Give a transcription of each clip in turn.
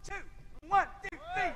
2, 1, 2, 3.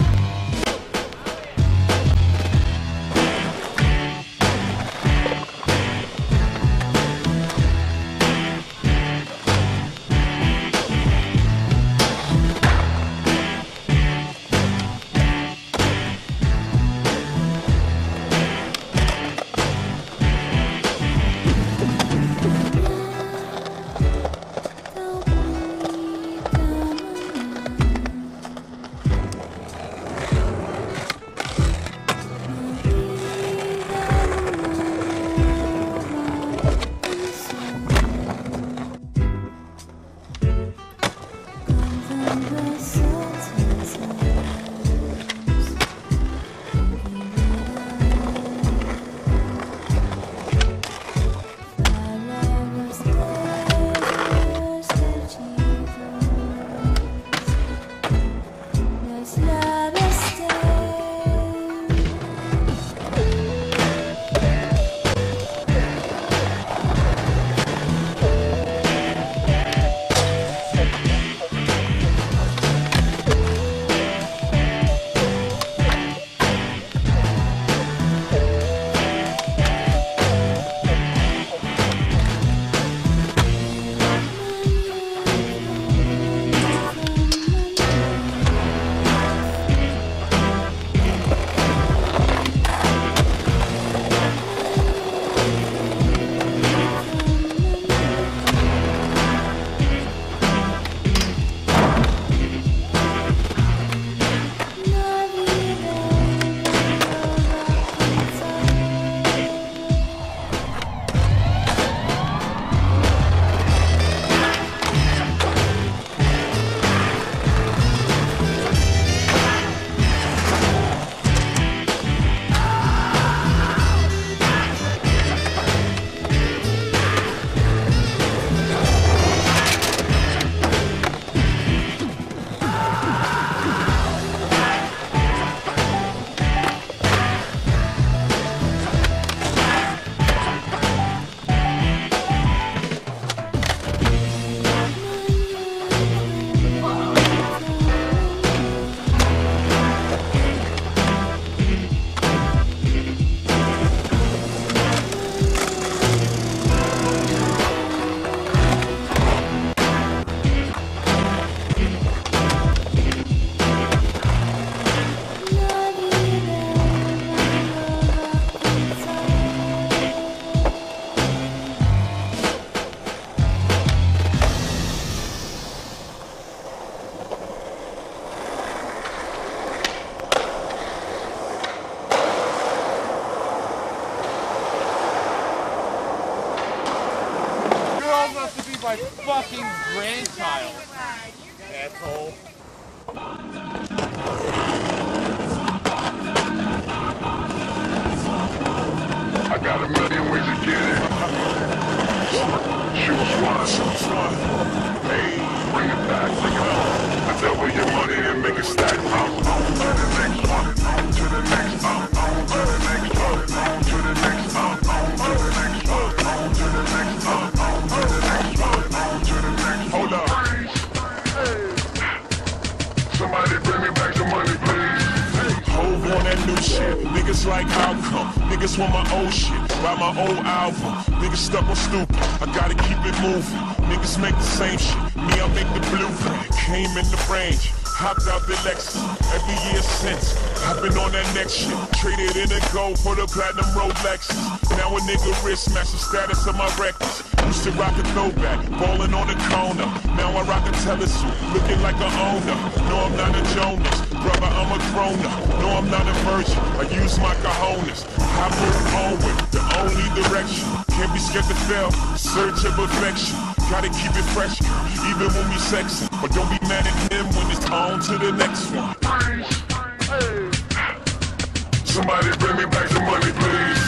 My fucking grandchild, asshole. I got a million ways to get it. Shoot one. Hey, bring it back, I double your money and make it stack. On to the next one, on to the next, on to the next one, on to the next, on to the next one, on to the next, on to the next one, on to the next. Hold up. Somebody bring me back the money, please. Hove on that new shit. Niggas like how come? Niggas want my old shit. Buy my old album. Niggas stuck on stupid. I gotta keep it moving. Niggas make the same shit. Me, I make the blueprint. Came in the range. Hopped out the Lexus. Every year since. I've been on that next shit. Traded in a gold for the platinum Rolexes. Now a nigga wrist match the status of my records. Used to rock a throwback, ballin' on the corner. Now I rock a telescope, looking like an owner. No, I'm not a Jonas, brother, I'm a grown-up. No, I'm not a virgin, I use my cojones. I move onward, the only direction. Can't be scared to fail, search of perfection. Gotta keep it fresh, even when we sexin'. But don't be mad at him when it's on to the next one. Somebody bring me back the money, please.